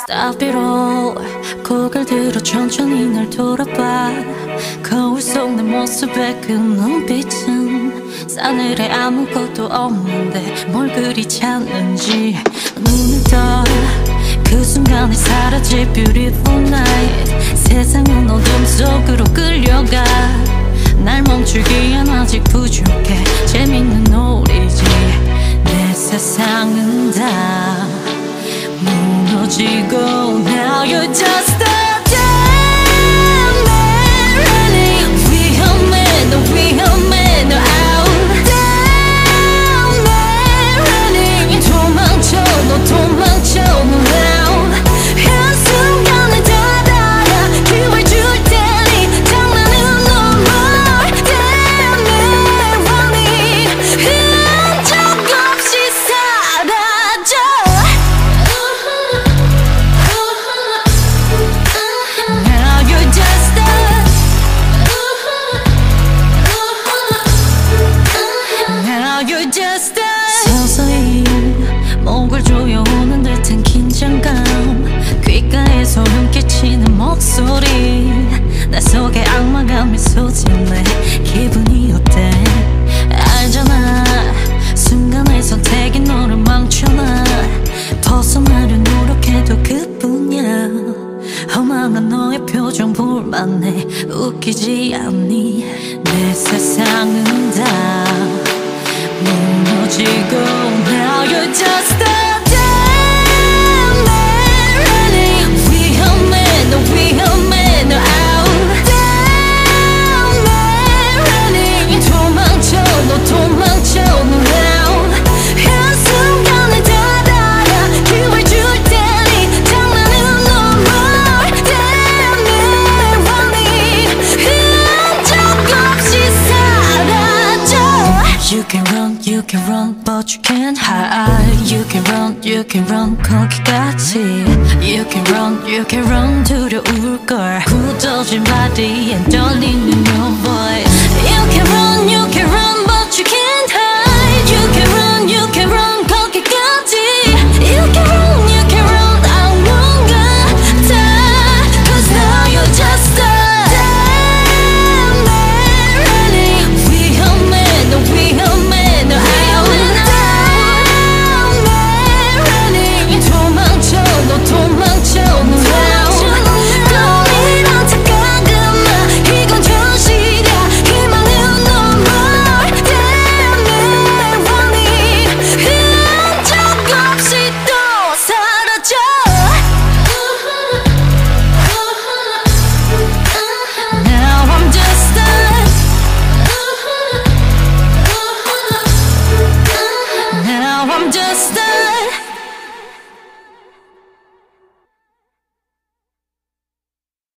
Stop it all. 고개를 들어 천천히 날 돌아봐. 거울 속 내 모습에 그 눈빛은 싸늘해 아무것도 없는데 뭘 그리 찾는지 눈을 떠 그 순간에 사라질 beautiful night. 세상은 어둠 속으로 끌려가. 날 멈추기엔 아직 부족해. 재밌는 놀이지. 내 세상은 다 무너지고 Now you're just a deadmanrunnin. 위험해 너 위험해 너 out. deadmanrunnin. 도망쳐 너 도망쳐 너 out. 한순간에 닫아야 기회 줄 테니 장난은 no more. deadmanrunnin. 흔적 없이 사라져. 서서히 목을 조여오는 듯한 긴장감. 귓가에 소름 끼치는 목소리. 내 속에 악마가 미소 짓네. 기분이 어때? 알잖아 순간의 선택이 너를 망쳐놔. 벗어나려 노력해도 그뿐이야. 허망한 너의 표정 볼만해. 웃기지 않니? 내 세상은 다 무너지고 Now you're just a deadmanrunnin. 위험해 너 위험해 너 out. deadmanrunnin. 도망쳐 너 도망쳐 너 out. 한순간에 닫아야 기회 줄 테니 장난은 no more. deadmanrunnin. 흔적 없이 사라져. You can run but you can't hide. You can run 거기까지. You can run 두려울걸. 굳어진 body엔 떨리는 your voice. You can run but you can't hide. You can run